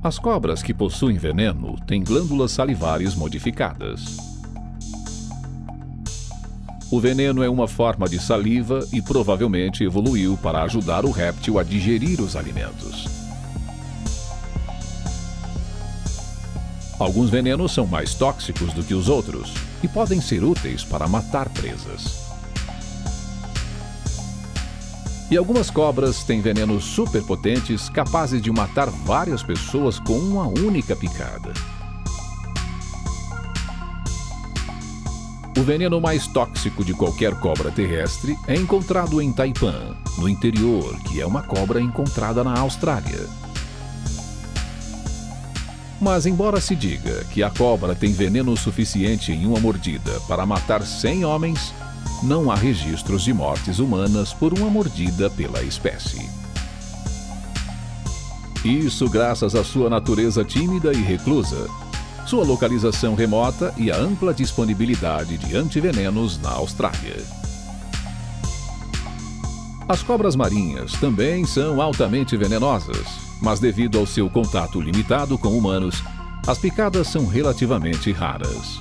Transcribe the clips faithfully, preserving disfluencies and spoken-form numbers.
As cobras que possuem veneno têm glândulas salivares modificadas. O veneno é uma forma de saliva e provavelmente evoluiu para ajudar o réptil a digerir os alimentos. Alguns venenos são mais tóxicos do que os outros e podem ser úteis para matar presas. E algumas cobras têm venenos superpotentes capazes de matar várias pessoas com uma única picada. O veneno mais tóxico de qualquer cobra terrestre é encontrado em Taipan, no interior, que é uma cobra encontrada na Austrália. Mas embora se diga que a cobra tem veneno suficiente em uma mordida para matar cem homens, não há registros de mortes humanas por uma mordida pela espécie. Isso graças à sua natureza tímida e reclusa, sua localização remota e a ampla disponibilidade de antivenenos na Austrália. As cobras marinhas também são altamente venenosas, mas devido ao seu contato limitado com humanos, as picadas são relativamente raras.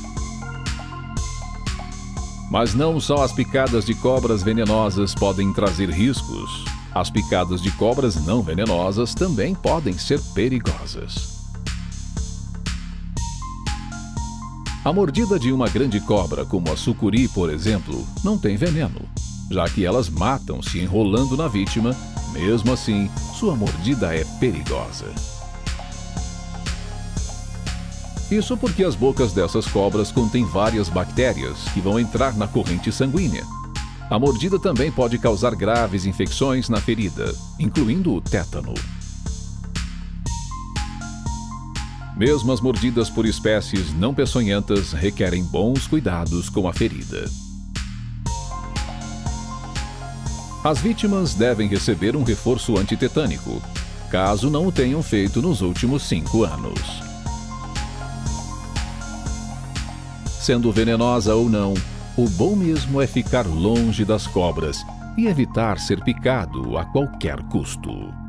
Mas não só as picadas de cobras venenosas podem trazer riscos, as picadas de cobras não venenosas também podem ser perigosas. A mordida de uma grande cobra, como a sucuri, por exemplo, não tem veneno, já que elas matam se enrolando na vítima. Mesmo assim, sua mordida é perigosa. Isso porque as bocas dessas cobras contêm várias bactérias que vão entrar na corrente sanguínea. A mordida também pode causar graves infecções na ferida, incluindo o tétano. Mesmo as mordidas por espécies não peçonhentas requerem bons cuidados com a ferida. As vítimas devem receber um reforço antitetânico, caso não o tenham feito nos últimos cinco anos. Sendo venenosa ou não, o bom mesmo é ficar longe das cobras e evitar ser picado a qualquer custo.